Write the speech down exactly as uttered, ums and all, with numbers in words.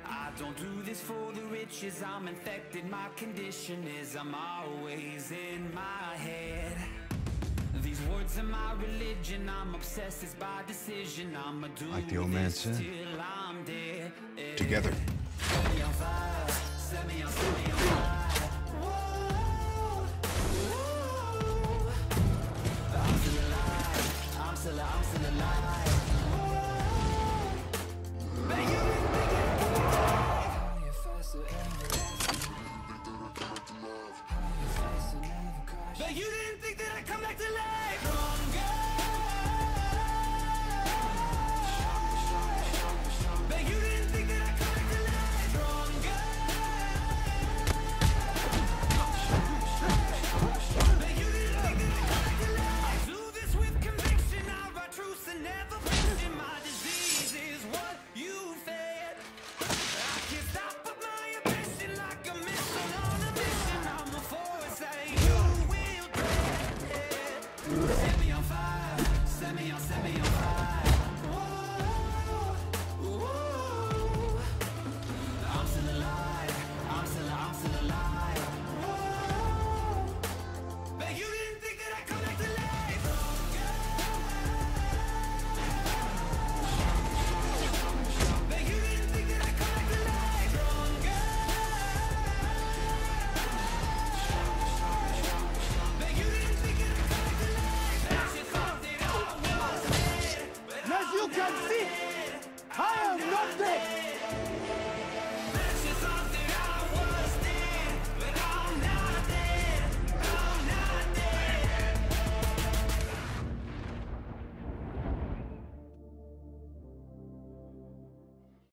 I don't do this for the riches, I'm infected. My condition is I'm always in my head. These words are my religion, I'm obsessed, it's by decision. I'ma do Like the old man this said. till I'm dead. Together. Set me on fire, set me on, set me on fire. Whoa, whoa. I'm still alive, I'm still, I'm still alive. Whoa. But you